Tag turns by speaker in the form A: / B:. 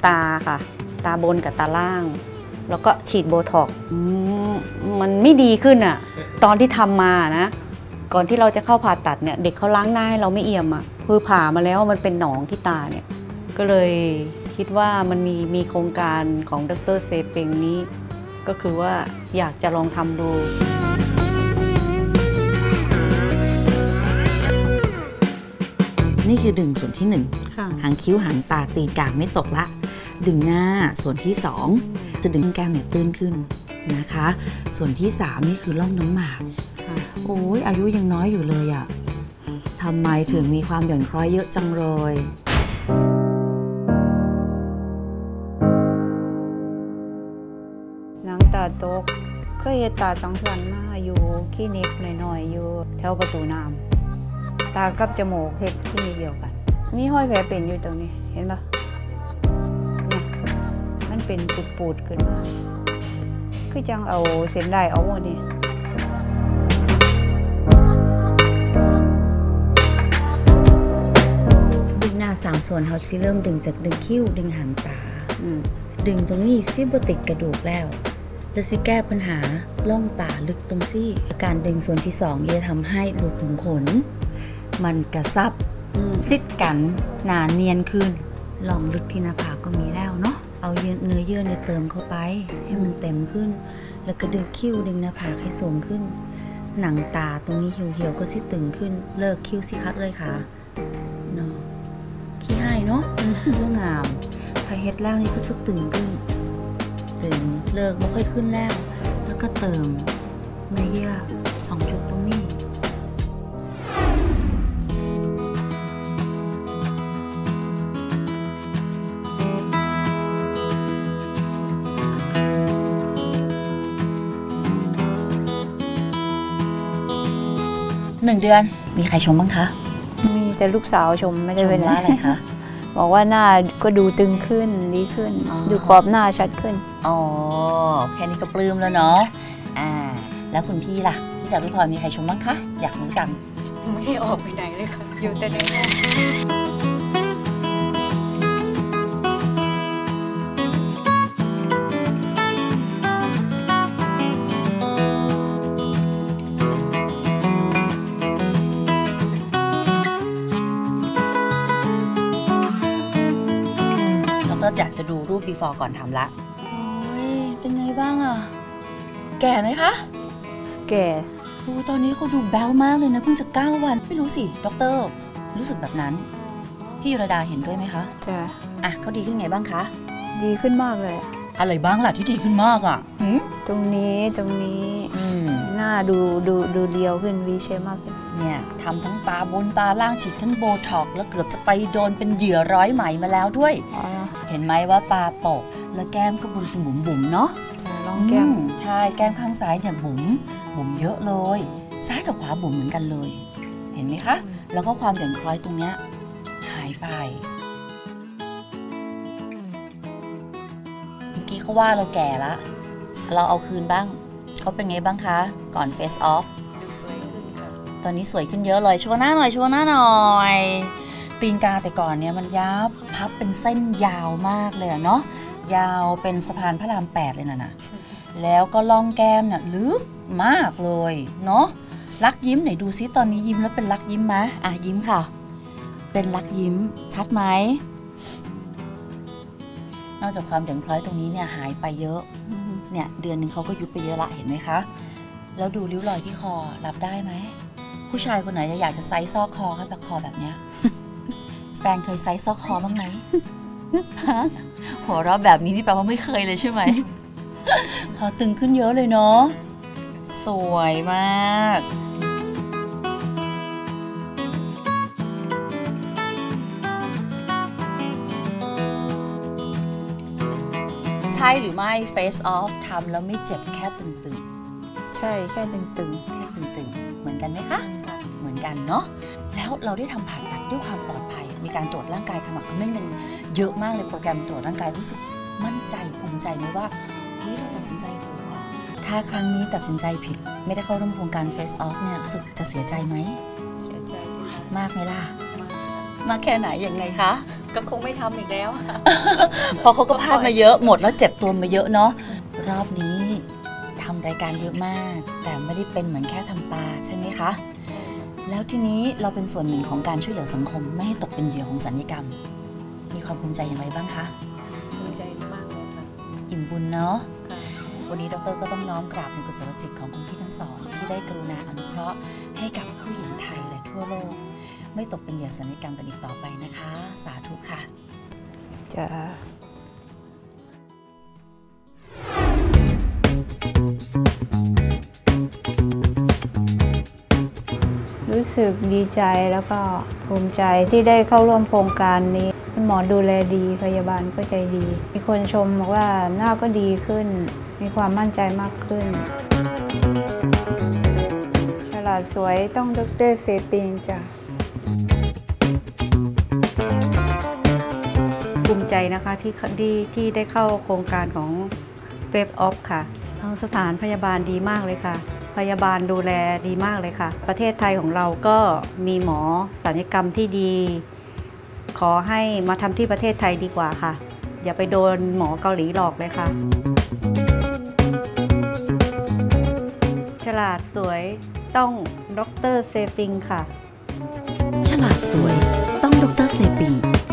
A: ตาค่ะตาบนกับตาล่างแล้วก็ฉีดโบท็อกซ์มันไม่ดีขึ้นอ่ะตอนที่ทำมานะก่อนที่เราจะเข้าผ่าตัดเนี่ยเด็กเขาล้างหน้าให้เราไม่เอี่ยมอ่ะคือผ่ามาแล้วมันเป็นหนองที่ตาเนี่ยก็เลยคิดว่ามันมีโครงการของดร.เซเปงนี้ก็คือว่าอยากจะลองทำดู
B: นี่คือดึงส่วนที่1หางคิ้วหางตาตีนกาไม่ตกละดึงหน้าส่วนที่2จะดึงแก้มเนี่ยตื้นขึ้นนะคะส่วนที่3นี่คือร่องน้ำหมากโอ้ยอายุยังน้อยอยู่เลยอะทำไมถึงมีความหย่อนคล้อยเยอะจังเลย
A: หนังตาตกก็เฮ็ดตาต้องส่วนมาอยู่คลินิกหน่อยๆอยู่แถวประตูน้ำตากับจมูกเฮ็ดคลินิกเดียวกันมีห้อยแผลเป็นอยู่ตรงนี้เห็นปะเนี่ยมันเป็นปูดๆขึ้นมาคือจังเอาเส้นได้เอาหมดนี่
B: ดึงหน้า3ส่วนเขาสิเริ่มดึงจากดึงคิ้วดึงหางตาดึงตรงนี้ซิบติดกระดูกแล้วสิแก้ปัญหาล่องตาลึกตรงซี่การดึงส่วนที่2จะทำให้รูขุมขนมันกระซับซิดกันหนาเนียนขึ้นลองลึกที่หน้าผากก็มีแล้วเนาะเอาเนื้อเยื่อเนี่ยเติมเข้าไปให้มันเต็มขึ้นแล้วก็ดึงคิ้วดึงหน้าผากให้สูงขึ้นหนังตาตรงนี้เหี่ยวๆก็สิตึงขึ้นเลิกคิ้วสิคะเอ้ยค่ะเนาะขี้ให้เนาะเรื่องงามพอเฮ็ดแล้วนี่ก็สุดตึงขึ้นตึงเลิกไม่ค่อยขึ้นแล้วก็เติมเนื้อเยื่อ2 จุดตรงนี้1 เดือนมีใครชมบ้างคะ
A: มีแต่ลูกสาวชมไม่ได้เป็น
B: อะไรคะ
A: บอกว่าหน้าก็ดูตึงขึ้นดีขึ้นดูกรอบหน้าชัดขึ้น
B: อ๋อแค่นี้ก็ปลื้มแล้วเนาะแล้วคุณพี่ล่ะพี่จากพี่พลอยมีใครชมบ้างคะอยากรู้จัง
A: ไม่ได้ออกไปไหนเลยค่ะอยู่แต่ในห้อง
B: อยากจะดูรูป before ก่อนทำละโอ้ยเป็นไงบ้างอะแก่ไหมคะ
A: แก่
B: ดูตอนนี้เขาดูแบ๊วมากเลยนะเพิ่งจะ9 วันไม่รู้สิด็อกเตอร์รู้สึกแบบนั้นพี่ยุรดาเห็นด้วยไหมคะ
A: จ้ะ
B: เขาดีขึ้นไงบ้างคะ
A: ดีขึ้นมากเลย
B: อะไรบ้างล่ะที่ดีขึ้นมากอะ
A: ตรงนี้หน้าดูเรียวขึ้นวีเชฟมากขึ้น
B: เนี่ยทำทั้งตาบนตาล่างฉีดทั้งโบท็อกซ์แล้วเกือบจะไปโดนเป็นเหยื่อร้อยไหมมาแล้วด้วยเห็นไหมว่าตาตกแล้วแก้มก็บุ๋มเนาะ
A: ลองแก้ม
B: ใช่แก้มข้างซ้ายเนี่ยบุ๋มเยอะเลยซ้ายกับขวาบุ๋มเหมือนกันเลยเห็นไหมคะแล้วก็ความหย่อนคล้อยตรงเนี้ยหายไปเมื่อกี้เขาว่าเราแก่ละเราเอาคืนบ้างเขาเป็นไงบ้างคะก่อนเฟซออฟตอนนี้สวยขึ้นเยอะเลยโชว์หน้าหน่อยตีนกาแต่ก่อนเนี่ยมันยับพับเป็นเส้นยาวมากเลยเนาะยาวเป็นสะพานพระราม8เลยนะแล้วก็ล่องแก้มเนี่ยลึกมากเลยเนาะรักยิ้มไหนดูซิตอนนี้ยิ้มแล้วเป็นรักยิ้มไหมยิ้มค่ะเป็นรักยิ้มชัดไหมนอกจากความหย่อนคล้อยตรงนี้เนี่ยหายไปเยอะเนี่ยเดือนนึงเขาก็ยุบไปเยอะละเห็นไหมคะแล้วดูริ้วรอยที่คอรับได้ไหมผู้ชายคนไหนอยากจะไซส์ซอกคอแบบคอแบบเนี้ยแฟนเคยไซส์ซอกคอบ้างไหมหัวเราะแบบนี้นี่แปลว่าไม่เคยเลยใช่ไหมพอตึงขึ้นเยอะเลยเนาะสวยมากใช่หรือไม่ Face Off ทำแล้วไม่เจ็บแค่ตึง
A: ๆใช่แค่ตึง
B: เหมือนกันไหมคะเหมือนกันเนาะแล้วเราได้ทำผ่าตัดด้วยความปลอดภัยมีการตรวจร่างกายขมักเขม้นกันเยอะมากเลยโปรแกรมตรวจร่างกายรู้สึกมั่นใจภูมิใจไหมว่าเฮ้ยเราตัดสินใจถูกถ้าครั้งนี้ตัดสินใจผิดไม่ได้เข้าร่วมโครงการ Face Off เนี่ยรู้สึกจะเสียใจไหม
A: เสียใจ
B: มากไหมล่ะมากแค่ไหนยังไงคะ
A: ก็คงไม่ทำอีกแล้ว
B: เพราะเขาก็พลาดมาเยอะหมดแล้วเจ็บตัวมาเยอะเนาะรอบนี้ทำรายการเยอะมากแต่ไม่ได้เป็นเหมือนแค่ทำตาใช่ไหมคะแล้วทีนี้เราเป็นส่วนหนึ่งของการช่วยเหลือสังคมไม่ให้ตกเป็นเหยื่อของสัญญกรรมมีความภูมิใจอย่างไรบ้างคะ
A: ภูมิใจมากเลยค่ะ
B: อิ่มบุญเนาะวันนี้ดร.ก็ต้องน้อมกราบในกุศลจิตของคุณพี่ทั้งสองที่ได้กรุณาอนุเคราะห์ให้กับผู้หญิงไทยและทั่วโลกไม่ตกเป็นเหยื่อสัญญกรรมกันอีกต่อไปนะคะสาธุค่ะ
A: จ้า
C: รู้สึกดีใจแล้วก็ภูมิใจที่ได้เข้าร่วมโครงการนี้คุณหมอดูแลดีพยาบาลก็ใจดีมีคนชมบอกว่าหน้าก็ดีขึ้นมีความมั่นใจมากขึ้นฉลาดสวยต้องดร.เซปิงจ้ะ
A: ภูมิใจนะคะที่ได้เข้าโครงการของเว็บออฟค่ะทางสถานพยาบาลดีมากเลยค่ะพยาบาลดูแลดีมากเลยค่ะประเทศไทยของเราก็มีหมอศัลยกรรมที่ดีขอให้มาทำที่ประเทศไทยดีกว่าค่ะอย่าไปโดนหมอเกาหลีหลอกเลยค่ะฉลาดสวยต้องดร.เซปิงค่ะ
B: ฉลาดสวยต้องดร.เซปิง